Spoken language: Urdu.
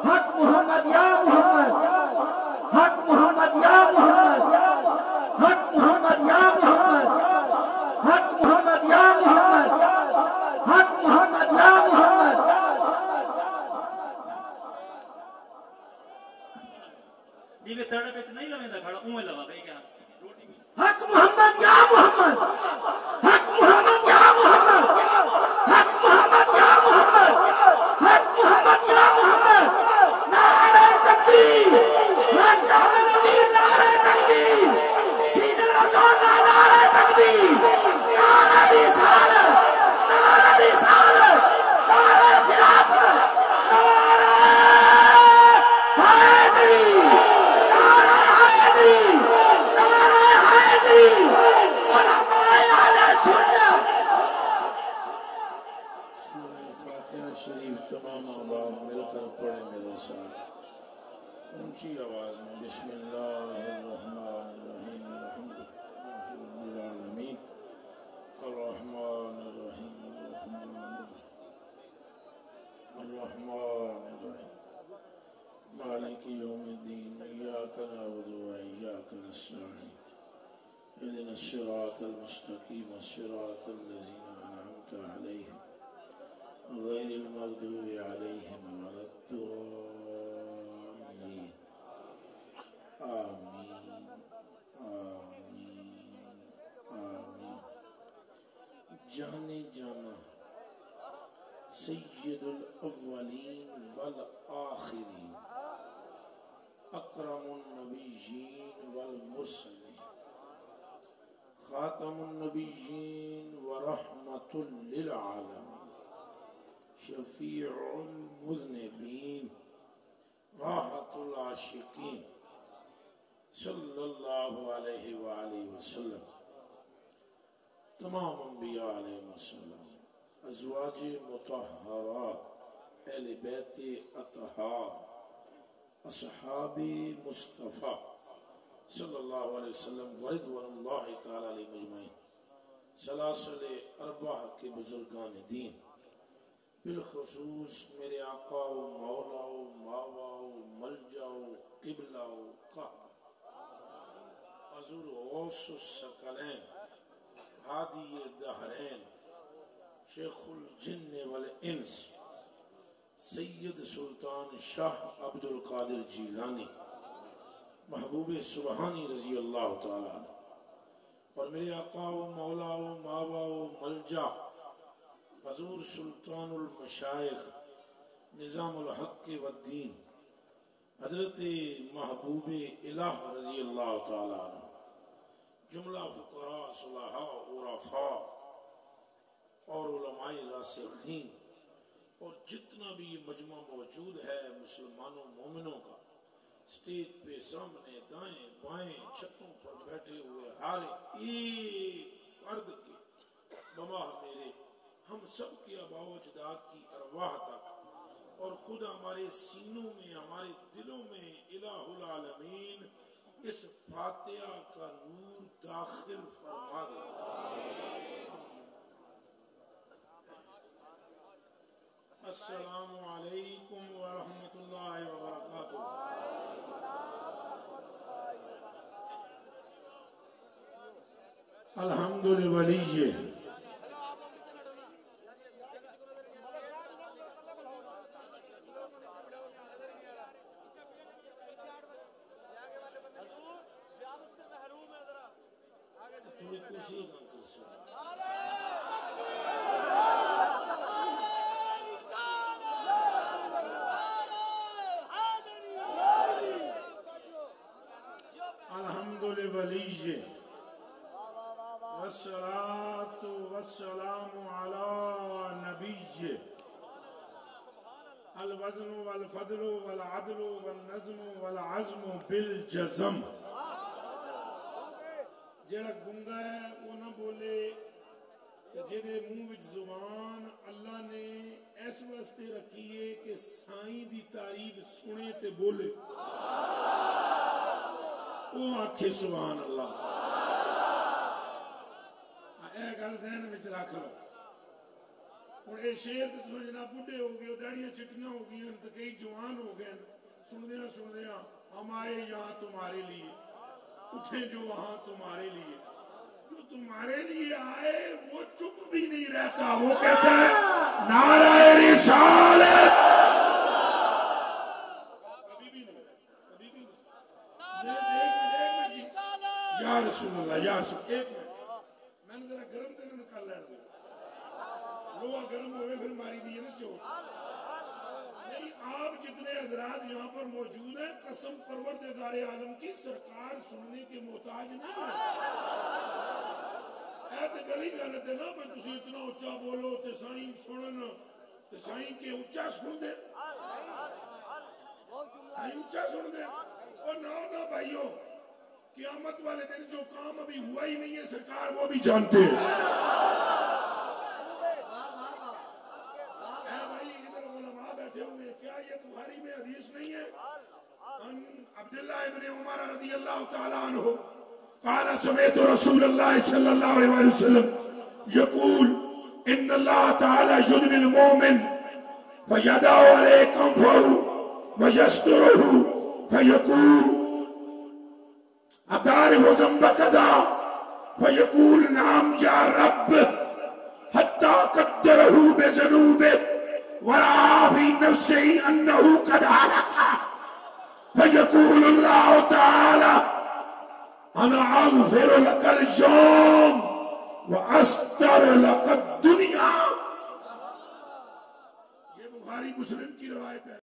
حق محمد یا محمد حق محمد یا محمد حق محمد یا محمد حق محمد یا محمد حق محمد یا محمد دیوے تڑے بیچ نہیں لویں دا کھڑا اوہ لوا بھئی کیا حق محمد یا محمد حق محمد یا محمد حق محمد یا محمد حق محمد یا محمد نعرہ تکبیر حق جامع نبی نعرہ تکبیر سید رسول نعرہ تکبیر نعرہ رسالت نعرہ رسالت نعرہ خلافت نعرہ حیدری نعرہ حیدری نعرہ حیدری علماء اہل سنت سورہ فاتحہ شریف تمام احباب مل کر پڑھے میرے ساتھ اونچی آواز میں بسم اللہ الرحمن الرحیم الحمد للہ رب العالمین الرحمن الرحیم الرحمن الرحیم مالک یوم الدین ایاک نعبد و ایاک نستعین اهدنا الصراط المستقیم صراط الذین انعمت علیہم غیر المغضوب علیہم ولا الضالین آمین آمین آمین جانے جانا سید الاولین والآخرین اکرم النبیین والمرسلین خاتم النبیین ورحمت للعالمین شفیع المذنبین راحت العاشقین صلی اللہ علیہ وآلہ وسلم تمام انبیاء علیہ السلام ازواج مطہرات اہل بیت اطہار اصحاب مصطفیٰ صلی اللہ علیہ وسلم ورضوان اللہ تعالی علیہ مجمعین سلاسل اربعہ کے بزرگان دین بالخصوص میرے آقا و مولا و ماوا و ملجا و قبلہ و قہبہ حضور غوث الثقلین ہادی دہرین شیخ الجن والانس سید سلطان شاہ عبد القادر جیلانی محبوب سبحانی رضی اللہ تعالیٰ عنہ اور میرے آقا و مولا و ماوا و ملجا حضور سلطان المشائخ نظام الحق والدین حضرت محبوب الہ رضی اللہ تعالیٰ عنہ جملہ فقراء صلحاء عرفاء اور علماء راسخین اور جتنا بھی یہ مجمع موجود ہے مسلمانوں مومنوں کا سٹیج پہ سامنے دائیں بائیں چھتوں پر بیٹھے ہوئے ہر ایک فرد کے بما میرے ہم سب کے آباء و اجداد کی ارواح تک اور خود ہمارے سینوں میں ہمارے دلوں میں الہ العالمین اس فاتحہ کا نور داخل فرما دے السلام علیکم ورحمۃ اللہ وبرکاتہ الحمد للہ والصلاة والسلام على نبي الوزن والفضل والعدل والنظم والعزم بالجزم جڑا گنگا ہے وہ نہ بولے جدے منہ وچ زبان اللہ نے اس واسطے رکھی ہے کہ سائیں دی تعریف سنے تے بولے وہ آکھے سبحان اللہ اے گل ذہن وچ رکھ لو ہوں یہ شیر جناب بڈھے ہو گئے داڑیاں چٹیاں ہو گئی تو کئی جوان ہو گئے سندیا ہم آئے یہاں تمہارے لیے اٹھے جو وہاں تمہارے لیے جو تمہارے لیے آئے وہ چپ بھی نہیں رہتا وہ کہتا ہے نعرہ رسالت ابھی بھی نہیں یا رسول اللہ یا رسول ایک منٹ میں نے ذرا گرم کرنے نکال لیا لوہا گرم ہوئے پھر ماری دیئے نا چوٹ نہیں آپ جتنے حضرات یہاں پر موجود ہیں قسم پروردگار عالم کی سرکار سننے کے محتاج نہیں ہے ایت گلی غلط ہے نا میں تسی اتنا اچھا بولو تے سائیں سنن تے سائیں کے اچھا سن دے سائیں اچھا سن دے اور نہ بھائیو قیامت والے دن جو کام ابھی ہوا ہی نہیں ہے سرکار وہ بھی جانتے ہیں کیا یہ بخاری میں حدیث نہیں ہے عبداللہ ابن عمر رضی اللہ تعالی عنہ قال سمعت رسول اللہ صلی اللہ علیہ وسلم يقول ان اللہ تعالی يدني المؤمن فيدع عليه كنفه ويستره فيقول أتعرف ذنب كذا فيقول نعم يا رب حتى قدره بذنوبه ورأى في نفسه أنه قد هلك فيقول الله تعالى أنا أغفر لك اليوم وأستر لك الدنيا یہ بخاری مسلم کی روایت ہے